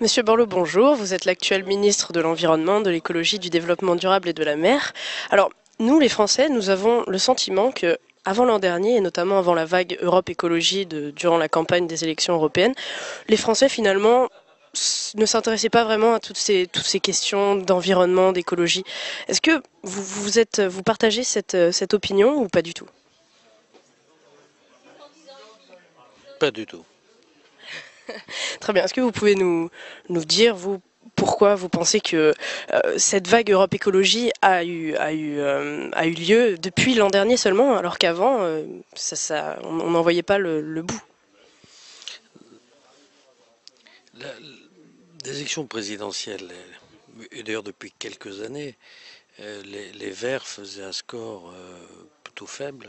Monsieur Borloo, bonjour. Vous êtes l'actuel ministre de l'Environnement, de l'Écologie, du Développement durable et de la mer. Alors, nous, les Français, nous avons le sentiment que, avant l'an dernier, et notamment avant la vague Europe Écologie durant la campagne des élections européennes, les Français, finalement, ne s'intéressaient pas vraiment à toutes ces questions d'environnement, d'écologie. Est-ce que vous partagez cette opinion ou pas du tout? Pas du tout. Très bien. Est-ce que vous pouvez nous dire, vous, pourquoi vous pensez que cette vague Europe Écologie a eu lieu depuis l'an dernier seulement, alors qu'avant, on n'en voyait pas le bout? La- les élections présidentielles, et d'ailleurs depuis quelques années, les Verts faisaient un score plutôt faible,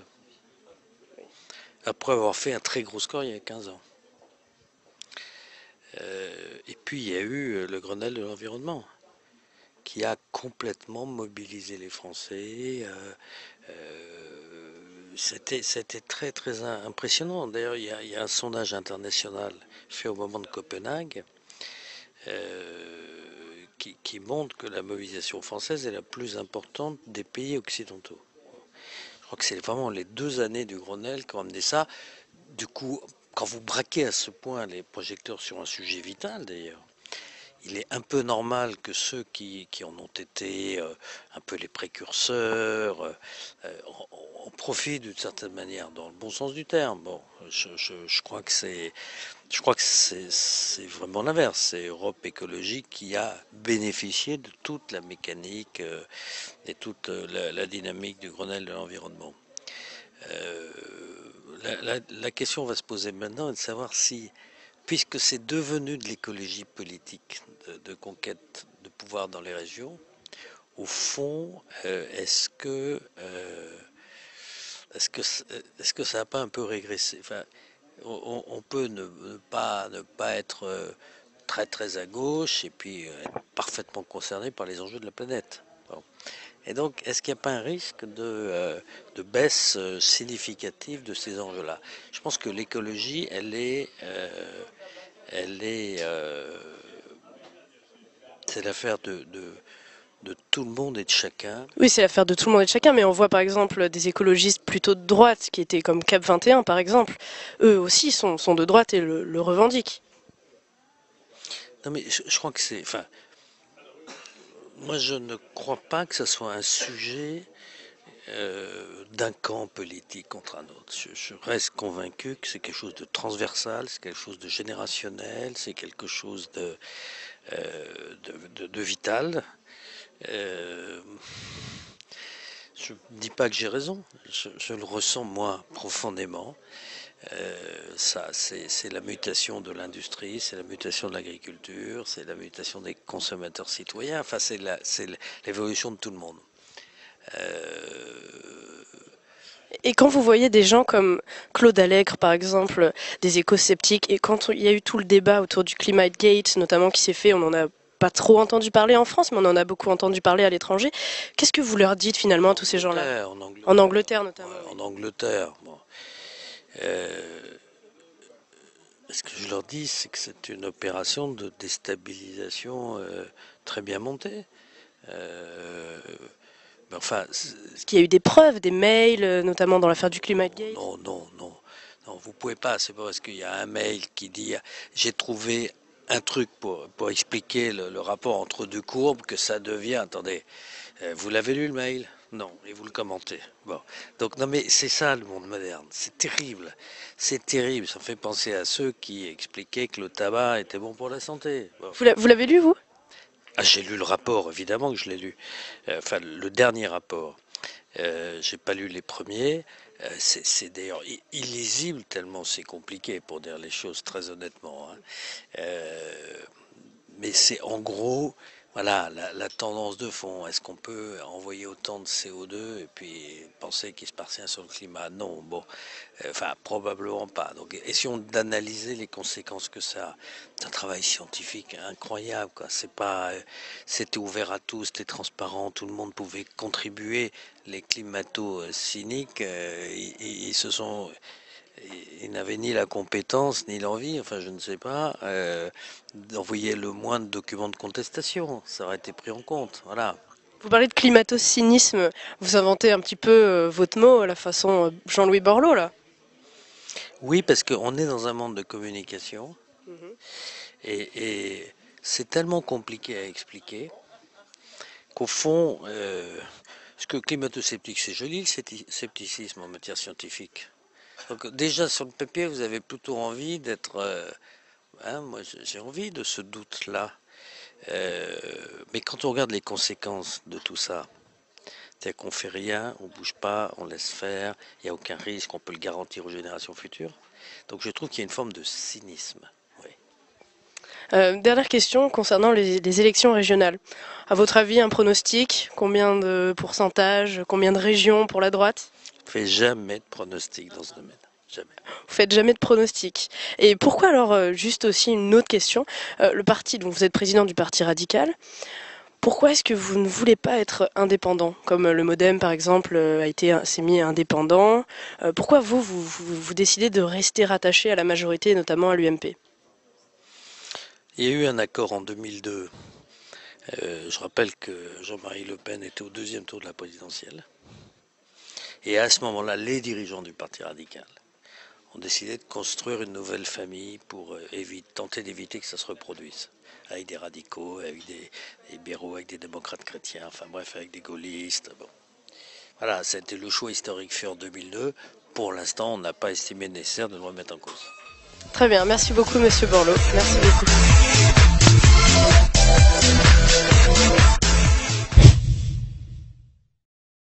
après avoir fait un très gros score il y a 15 ans. Et puis il y a eu le Grenelle de l'environnement, qui a complètement mobilisé les Français. C'était très très impressionnant. D'ailleurs, il y a un sondage international fait au moment de Copenhague qui montre que la mobilisation française est la plus importante des pays occidentaux. Je crois que c'est vraiment les 2 années du Grenelle qui ont amené ça. Du coup, quand vous braquez à ce point les projecteurs sur un sujet vital d'ailleurs, il est un peu normal que ceux qui en ont été un peu les précurseurs en profitent d'une certaine manière, dans le bon sens du terme. Bon, je crois que c'est vraiment l'inverse. C'est Europe écologique qui a bénéficié de toute la mécanique et toute la dynamique du Grenelle de l'environnement. Euh, la question va se poser maintenant de savoir si, puisque c'est devenu de l'écologie politique, de conquête de pouvoir dans les régions, au fond, est-ce que ça n'a pas un peu régressé? Enfin, on peut ne pas être très très à gauche et puis être parfaitement concerné par les enjeux de la planète. Bon. Et donc, est-ce qu'il n'y a pas un risque de baisse significative de ces enjeux-là? Je pense que l'écologie, elle est, c'est l'affaire de tout le monde et de chacun. Oui, c'est l'affaire de tout le monde et de chacun, mais on voit par exemple des écologistes plutôt de droite, qui étaient comme Cap 21 par exemple. Eux aussi sont de droite et le revendiquent. Non, mais je crois que c'est, enfin, moi je ne crois pas que ce soit un sujet d'un camp politique contre un autre. Je reste convaincu que c'est quelque chose de transversal, c'est quelque chose de générationnel, c'est quelque chose de vital. Euh, je ne dis pas que j'ai raison, je le ressens moi profondément. Ça, c'est la mutation de l'industrie, c'est la mutation de l'agriculture, c'est la mutation des consommateurs citoyens. Enfin, c'est l'évolution de tout le monde. Euh, Et quand vous voyez des gens comme Claude Allègre, par exemple, des éco-sceptiques, et quand il y a eu tout le débat autour du Climate Gate, notamment qui s'est fait, on n'en a pas trop entendu parler en France, mais on en a beaucoup entendu parler à l'étranger. Qu'est-ce que vous leur dites finalement à tous ces gens-là? En En Angleterre, Angleterre notamment, ouais, oui. en Angleterre. Bon. Euh, Ce que je leur dis, c'est que c'est une opération de déstabilisation très bien montée. Euh, mais enfin, Parce qu'il y a eu des preuves, des mails, notamment dans l'affaire du Climate non, Gate. non, vous pouvez pas. C'est pas parce qu'il y a un mail qui dit j'ai trouvé un truc pour expliquer le rapport entre deux courbes que ça devient. Attendez, vous l'avez lu le mail? Non, et vous le commentez. Bon, donc non mais c'est ça le monde moderne. C'est terrible, c'est terrible. Ça fait penser à ceux qui expliquaient que le tabac était bon pour la santé. Bon. Vous l'avez lu, vous? Ah, j'ai lu le rapport, évidemment que je l'ai lu. Enfin, le dernier rapport. J'ai pas lu les premiers. C'est d'ailleurs illisible tellement c'est compliqué pour dire les choses très honnêtement, hein. Euh, mais c'est en gros, voilà, la tendance de fond. Est-ce qu'on peut envoyer autant de CO2 et puis penser qu'il se passe rien sur le climat? Non, bon, enfin, probablement pas. Donc, essayons d'analyser les conséquences que ça a. C'est un travail scientifique incroyable, quoi. C'est pas, c'était ouvert à tous, c'était transparent, tout le monde pouvait contribuer. Les climato-cyniques, ils se sont il n'avait ni la compétence ni l'envie, enfin je ne sais pas, d'envoyer le moins de documents de contestation. Ça aurait été pris en compte. Voilà. Vous parlez de climato-cynisme, vous inventez un petit peu votre mot à la façon Jean-Louis Borloo, là. Oui, parce qu'on est dans un monde de communication Mhm. et c'est tellement compliqué à expliquer qu'au fond, ce que climato-sceptique, c'est joli le scepticisme en matière scientifique. Donc déjà sur le papier, vous avez plutôt envie d'être... moi j'ai envie de ce doute-là. Mais quand on regarde les conséquences de tout ça, c'est-à-dire qu'on fait rien, on bouge pas, on laisse faire, il n'y a aucun risque, on peut le garantir aux générations futures. Donc je trouve qu'il y a une forme de cynisme. Oui. Dernière question concernant les élections régionales. À votre avis, un pronostic? Combien de pourcentage? Combien de régions pour la droite? On ne fait jamais de pronostic dans ce domaine. Jamais. Vous faites jamais de pronostic. Et pourquoi alors, juste aussi une autre question, le parti, donc vous êtes président du Parti radical, pourquoi est-ce que vous ne voulez pas être indépendant? Comme le MoDem, par exemple, s'est mis indépendant. Pourquoi vous décidez de rester rattaché à la majorité, et notamment à l'UMP? Il y a eu un accord en 2002. Je rappelle que Jean-Marie Le Pen était au deuxième tour de la présidentielle. Et à ce moment-là, les dirigeants du Parti radical ont décidé de construire une nouvelle famille pour tenter d'éviter que ça se reproduise. Avec des radicaux, avec des libéraux, avec des démocrates chrétiens, enfin bref, avec des gaullistes. Bon. Voilà, c'était le choix historique fait en 2002. Pour l'instant, on n'a pas estimé nécessaire de le remettre en cause. Très bien, merci beaucoup Monsieur Borloo. Merci beaucoup.